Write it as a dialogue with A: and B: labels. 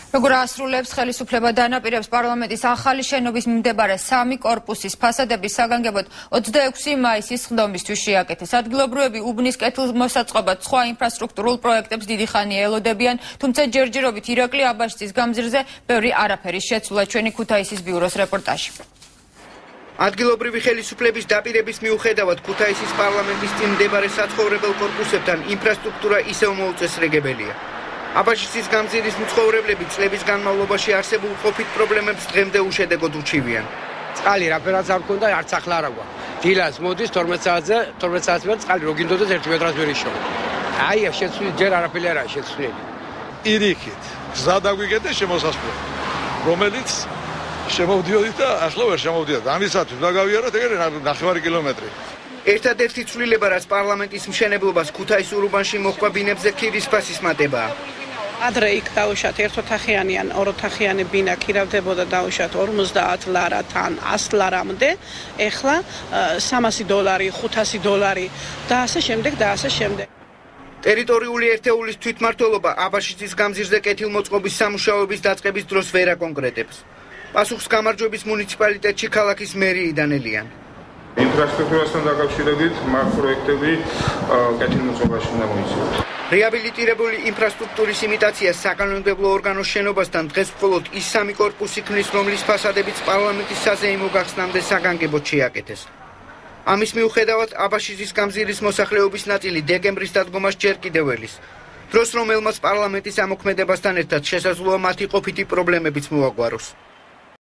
A: როგორ ასრულებს ხელისუფლება დანაპირებს პარლამენტის ახალი შენობის მიმდებარე სამი კორპუსის ფასადების საგანგებოდ 26 მაისის სხდომისთვის შეაკეთეს. ადგილობრივები უბნის კეთილმოსაწყობად სხვა ინფრასტრუქტურულ პროექტებს დიდი ხანია ელოდებიან, თუმცა ჯერჯერობით ირაკლი აბაშიძის გამზირზე ბევრი არაფერის შეცვლა. ჩვენი ქუთაისის ბიუროს რეპორტაჟი.
B: ადგილობრივი ხელისუფლების დაპირების მიუხედავად ქუთაისის პარლამენტის წინ მდებარე საცხოვრებელ კორპუსებთან ინფრასტრუქტურა ისევ მოუწესრიგებელია. აბაშიძის გამზირის მცხოვრებლები წლების განმავლობაში არსებულ ყოფით პრობლემებს დღემდე უშედეგოდ უჩივიან.
C: წყალი რაფერაც არ მქონდა, არც ახლა არა გვა. დილას მოდის 12 საათზე, 12 საათზე ვერ წყალი რო გინდოდეს 1 მეტრას ვერ იშოვა. აი, შეცვლილი ჯერ არაფერი არა შეცვლილი.
D: ირიქით გზა დაგვიგეთ შემოსასვლელი, რომელიც შემოვდიოდით და ახლა ვერ შემოვდიოთ. ამისათვის დაგავიაროთ ეგრე 9 კილომეტრი.
B: ერთადერთი ცვლილება, რაც პარლამენტის მშენებლობას ქუთაისურ უბანში მოჰყვა ბინებზე ქირის ფასის მატებაა.
E: ადრე იქ დაუშვათ ერთოთახიანი ან ოროთახიანი ბინა ქირავდებოდა დაუშვათ 50 ლარათან 100 ლარამდე, ეხლა $300, $500 და ასე შემდეგ და ასე შემდეგ.
B: ტერიტორიული ერთეულის თვითმმართველობა აბაშიძის გამზირზე კეთილმოწყობის სამუშაოების დაწყების დროს ვერ აკონკრეტებს. პასუხს გამარჯვების მუნიციპალიტეტში ქალაქის მერიიდან ელიან.
F: ინფრასტრუქტურასთან დაკავშირებით მაგ პროექტები კეთილმოწყობაში უნდა მოიცავთ.
B: რეაბილიტირებული ინფრასტრუქტურის იმიტაცია საკანონმდებლო ორგანოს შენობასთან დღეს მხოლოდ ის სამი კორპუსი ქმნის, რომლის ფასადებიც პარლამენტის საზეიმო გახსნამდე საგანგებოდ შეაკეთეს. ამის მიუხედავად აბაშიძის გამზირის მოსახლეობის ნაწილი დეკემბრის დადგომას ჯერ კიდევ ელის. დროს რომელმაც პარლამენტის ამოქმედებასთან ერთად შესაძლოა მათი ყოფითი პრობლემებიც მოაგვაროს.